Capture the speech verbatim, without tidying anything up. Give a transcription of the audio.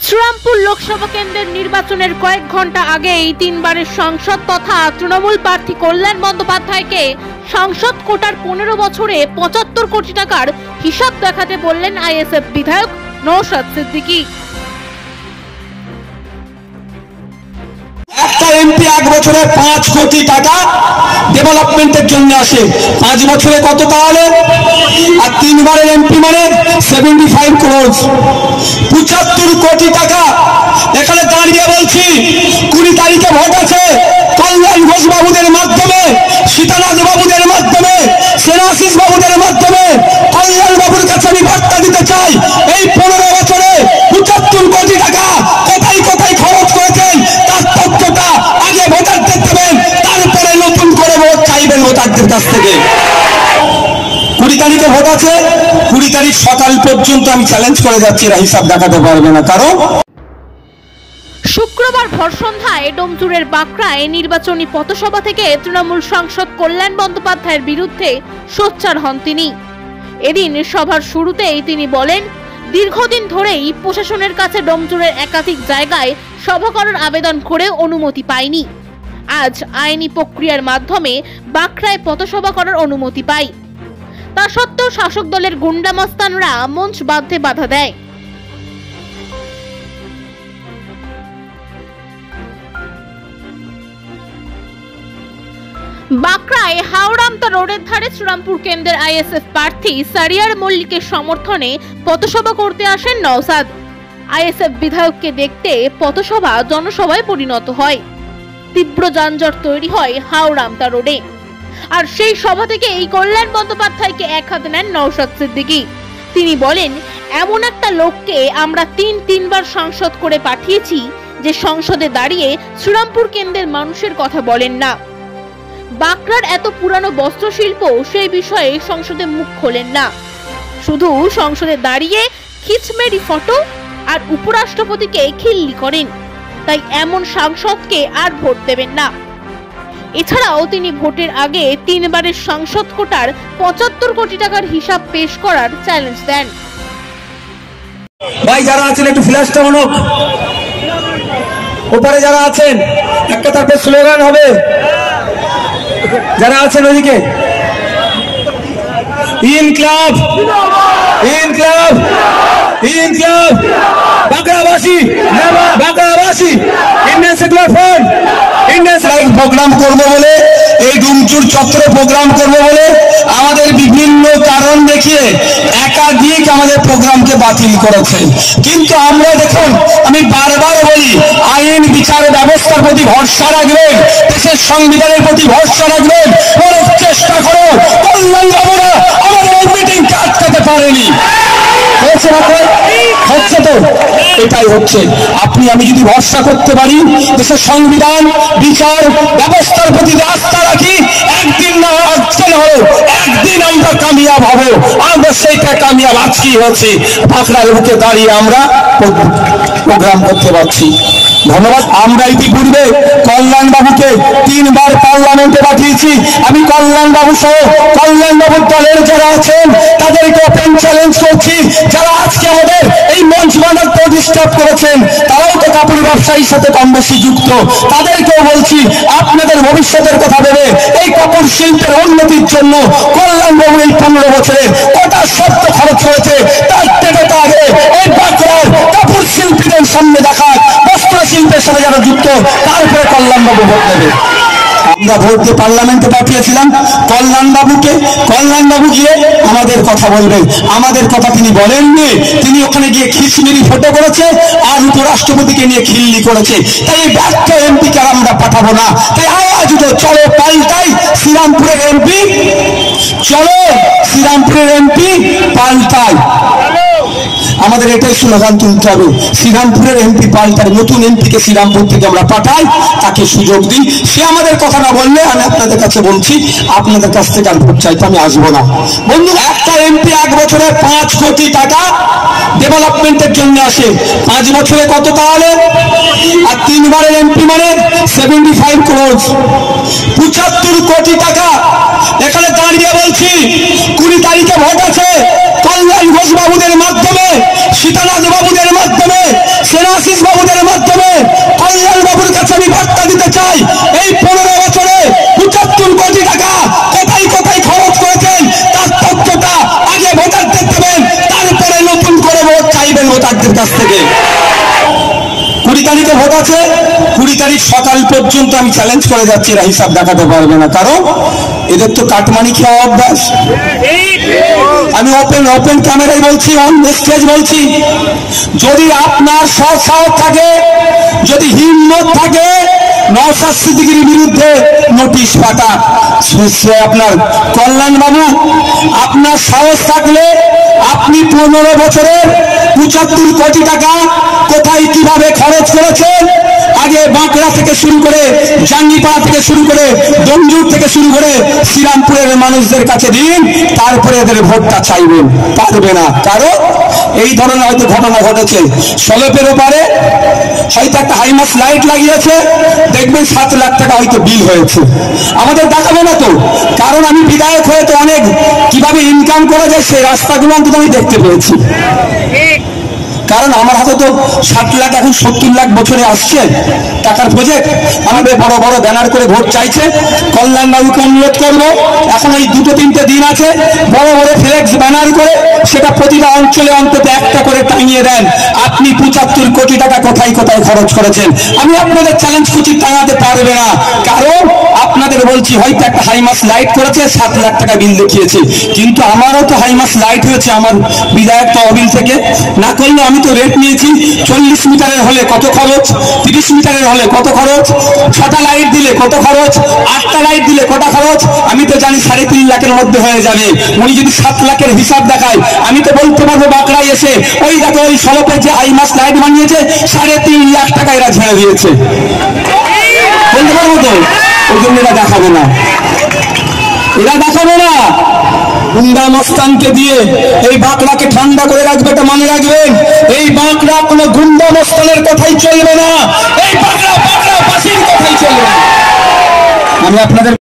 শ্রীরামপুর লোকসভা কেন্দ্রের নির্বাচনের কয়েক ঘন্টা আগেই তিনবারের সংসদ তথা তৃণমূল প্রার্থী কল্যাণ বন্দ্যোপাধ্যায়কে সংসদ কোটার পনেরো বছরে পঁচাত্তর কোটি টাকার হিসাব দেখাতে বললেন আইএসএফ বিধায়ক নওশাদ সিদ্দিকী। একটা এমপি এক বছরে পাঁচ কোটি টাকা ডেভেলপমেন্টের জন্য আসে, পাঁচ বছরে কত তাহলে? আর তিনবারের এমপি মানে সেভেন্টি ফাইভ ক্রোড়, পঁচাত্তর কোটি টাকা। এখানে দাঁড়িয়ে বলছি, কুড়ি তারিখে ভোট আছে, কল্যাণ ঘোষ বাবুদের মাধ্যমে, সীতানাথ বাবুদের মাধ্যমে, সেনাশিস বাবুদের মাধ্যমে কল্যাণ বাবুর কাছে আমি বার্তা দিতে চাই, এই পনেরো বছরে পঁচাত্তর কোটি টাকা কোথায় কোথায় খরচ করেছেন তার তথ্যটা আগে ভোটারদের দেবেন, তারপরে নতুন করে ভোট চাইবেন ভোটারদের কাছ থেকে। কুড়ি তারিখে ভোট আছে, কুড়ি তারিখ সকাল পর্যন্ত আমি চ্যালেঞ্জ করে যাচ্ছি, এরা হিসাব দেখাতে পারবে না। কারণ শুক্রবার ভর সন্ধ্যায় ডোমজুড়ের বাঁকড়ায় নির্বাচনী পথসভা থেকে তৃণমূল সাংসদ কল্যাণ বন্দ্যোপাধ্যায়ের বিরুদ্ধে সোচ্চার হন তিনি। এদিন সভার শুরুতেই তিনি বলেন, দীর্ঘদিন ধরেই প্রশাসনের কাছে ডোমজুড়ের একাধিক জায়গায় সভা করার আবেদন করে অনুমতি পাইনি। আজ আইনি প্রক্রিয়ার মাধ্যমে বাঁকড়ায় পথসভা করার অনুমতি পাই। তা সত্ত্বেও শাসক দলের গুন্ডা মস্তানরা মঞ্চ বাঁধতে বাধা দেয়। বাঁকড়ায় হাওড়ামতা রোডের ধারে শ্রীরামপুর কেন্দ্রের আইএসএফ প্রার্থী সারিয়ার মল্লিকের সমর্থনে পথসভা করতে আসেন নওশাদ। আইএসএফ বিধায়ককে দেখতে পথসভা জনসভায় পরিণত হয়। তীব্র যানজট তৈরি হয় হাওড়ামতা রোডে। আর সেই সভা থেকে এই কল্যাণ বন্দ্যোপাধ্যায়কে এক হাতে নেন নওশাদ সিদ্দিকী। তিনি বলেন, এমন একটা লোককে আমরা তিন তিনবার সংসদ করে পাঠিয়েছি যে সংসদে দাঁড়িয়ে শ্রীরামপুর কেন্দ্রের মানুষের কথা বলেন না। বাঁকড়ার এত পুরানো বস্ত্রশিল্প সেই বিষয়ে সংসদে মুখ খোলেন না, শুধু সংসদে দাঁড়িয়ে খিচমেরি ফটো আর উপরাষ্ট্রপতিকে খিল্লি করেন। তাই এমন সাংসদকে আর ভোট দেবেন না। এছাড়াও তিনি ভোটের আগে তিনবারের সংসদ কোটার পঁচাত্তর কোটি টাকার হিসাব পেশ করার চ্যালেঞ্জ দেন। ভাই যারা আছেন একটু ফ্ল্যাশটা মনে ওপারে যারা আছেন একটা তারপর স্লোগান হবে, যারা আছেন ওইদিকে ইনকলাব ইনকলাব ইনকলাব বাঁকড়াবাসী বাঁকড়াবাসী Indian Secular Front Indian programme করবো বলে, এই ডুমচুর চত্বরে প্রোগ্রাম করবো বলে আমাদের বিভিন্ন কারণ দেখিয়ে একাধিক আমাদের প্রোগ্রামকে বাতিল করেছে। কিন্তু আমরা দেখুন, আমি বারবার বলি, আইন বিচার ব্যবস্থার প্রতি ভরসা রাখবেন, দেশের সংবিধানের প্রতি ভরসা রাখবেন। অনেক চেষ্টা করো, কল্যাণ বাবুরা আমাদের এই মিটিংকে আটকাতে পারেনি। হচ্ছে না হচ্ছে তো এটাই হচ্ছে। আপনি আমি যদি ভরসা করতে পারি, দেশের সংবিধান বিচার ব্যবস্থার প্রতি আস্থা রাখি, একদিন না আজকে না হলো একদিন আমরা কামিয়াব হব। আমরা সেইটা কামিয়াব আজকেই হচ্ছে, বাঁকড়ার বুকে দাঁড়িয়ে আমরা প্রোগ্রাম করতে পারছি। ধন্যবাদ। আমরা ইতিপূর্বে কল্যাণ বাবুকে তিনবার পার্লামেন্টে পাঠিয়েছি। আমি কল্যাণ বাবু সহ কল্যাণ বাবুর দলের যারা আছেন তাদেরকে ওপেন চ্যালেঞ্জ করছি, যারা আজকে আমাদের এই মঞ্চ বানাতে ডিস্টার্ব করেছেন, তারাও তো কাপড় ব্যবসায়ীর সাথে কম বেশি যুক্ত। তাদেরকেও বলছি, আপনাদের ভবিষ্যতের কথা ভেবে এই কাপড় শিল্পের উন্নতির জন্য কল্যাণ বাবু এই পনেরো বছরে কটা শর্ত খরচ হয়েছে তার টেকাটা আগে এই বাঁকড়ার কাপড় শিল্পীদের সামনে দেখা, বস্ত্র শিল্পের সাথে যারা যুক্ত, তারপরে কল্যাণ বাবু ভোট দেবে। আমরা ভোট দিয়ে পার্লামেন্টে পাঠিয়েছিলাম কল্যাণ বাবুকে। কল্যাণ বাবু গিয়ে আমাদের কথা বলবেন, আমাদের কথা তিনি বলেননি। তিনি ওখানে গিয়ে খিচমিরি ফটো করেছে আর উপরাষ্ট্রপতিকে নিয়ে খিল্লি করেছে। তাই এই ব্যর্থ এমপিকে আমরা পাঠাবো না। তাই আওয়াজ উঠে, চলো পাল্টাই শ্রীরামপুরের এমপি, চলো শ্রীরামপুরের এমপি পাল্টাই। আমাদের এটাই স্লোগান তুলতে হবে, শ্রীরামপুরের এমপি পাল্টাই, নতুন এমপিকে শ্রীরামপুর থেকে আমরা পাঠাই, তাকে সুযোগ দিই। সে আমাদের কথা না বললে আমি আপনাদের কাছে বলছি, আপনাদের কাছ থেকে আর ভোট চাইতে আমি আসবো না। বন্ধু, একটা এমপি এক বছরে পাঁচ কোটি টাকা ডেভেলপমেন্টের জন্য আসে, পাঁচ বছরে কত তাহলে? আর তিনবারের এমপি মানে সেভেন্টি ফাইভ ক্রোড়, পঁচাত্তর কোটি টাকা। এখানে দাঁড়িয়ে বলছি, কুড়ি তারিখে ভোট আছে, কল্যাণ ঘোষ বাবুদের মাধ্যমে, সীতানাথ বাবুদের মাধ্যমে, সেনা দেবাশিস বাবুদের মাধ্যমে কল্যাণ বাবুর কাছে আমি বার্তা দিতে চাই, এই পনেরো বছরে পঁচাত্তর কোটি টাকা কোথায় কোথায় খরচ করেছেন তার তথ্যটা আগে ভোটারদের দেবেন, তারপরে নতুন করে ভোট চাইবেন ভোটারদের কাছ থেকে। কুড়ি তারিখে ভোট আছে, কুড়ি তারিখ সকাল পর্যন্ত আমি চ্যালেঞ্জ করে যাচ্ছি, এরা হিসাব দেখাতে পারবে না, কারণ এদের তো কাটমানি খাওয়া অভ্যাস। আমি ওপেন ওপেন ক্যামেরায় বলছি, অন স্টেজ বলছি, যদি আপনার সাহস থাকে, যদি হিম্মত থাকে, নওশাদ সিদ্দিকীর বিরুদ্ধে নোটিশ পাঠা। সে আপনার কল্যাণ বাবু, আপনার সাহস থাকলে আপনি পনেরো বছরের পঁচাত্তর কোটি টাকা কোথায় কিভাবে খরচ করেছেন, আগে বাঁকড়া থেকে শুরু করে, জাঙ্গিপাড়া থেকে শুরু করে, দমজুর থেকে শুরু করে শ্রীরামপুরের মানুষদের কাছে দিন, তারপরে এদের ভোটটা চাইবেন। পারবে না, কারণ এই ধরনের হয়তো ঘটনা ঘটেছে। সলপের ওপারে হয়তো একটা হাইমাস লাইট লাগিয়েছে, দেখবেন সাত লাখ টাকা হয়তো বিল হয়েছে। আমাদের দেখাবে না তো, কারণ আমি বিধায়ক হয়ে তো অনেক কিভাবে ইনকাম করা যায় সেই রাস্তাগুলো অন্তত আমি দেখতে পেয়েছি। কারণ আমার হাতে তো ষাট লাখ এখন সত্তর লাখ বছরে আসছে টাকার প্রজেক্ট। আমাদের বড় বড় ব্যানার করে ভোট চাইছে। কল্যাণ বাবুকে অনুরোধ করবো, এখন এই দুটো তিনটে দিন আছে, বড় বড় ফ্লেক্স ব্যানার করে সেটা প্রতিটা অঞ্চলে অন্তত একটা করে টাঙিয়ে দেন, আপনি পঁচাত্তর কোটি টাকা কোথায় কোথায় খরচ করেছেন। আমি আপনাদের চ্যালেঞ্জ করছি, টাঙাতে পারবে না, কারণ আপনাদের বলছি হয়তো একটা হাইমাস লাইট করেছে, সাত লাখ টাকা বিল দেখিয়েছে, কিন্তু আমারও তো হাইমাস লাইট হয়েছে আমার বিধায়ক তহবিল থেকে। না করলে আমি তো রেট নিয়েছি, চল্লিশ মিটারের হলে কত খরচ, তিরিশ মিটারের হলে কত খরচ, ছটা লাইট দিলে কত খরচ, আটটা লাইট দিলে কত খরচ, আমি তো জানি সাড়ে তিন লাখের মধ্যে হয়ে যাবে। উনি যদি সাত লাখের হিসাব দেখায়, আমি তো বলতে পারবো বাঁকড়ায় এসে, ওই দেখো ওই সলপে যে হাইমাস লাইট বানিয়েছে সাড়ে তিন লাখ টাকা এরা ঝেড়ে দিয়েছে, বলতে পারবো তো। ওই জন্য এরা দেখাবে না, এরা দেখাবে না। গুন্ডা মস্তানকে দিয়ে এই বাঁকড়াকে ঠান্ডা করে রাখবে, এটা মনে রাখবেন। এই বাঁকড়া কোনো গুন্ডা মস্তানের কথাই চলবে না, এই বাঁকড়া বাঁকড়া বাসীর কথাই চলবে। আমি আপনাদের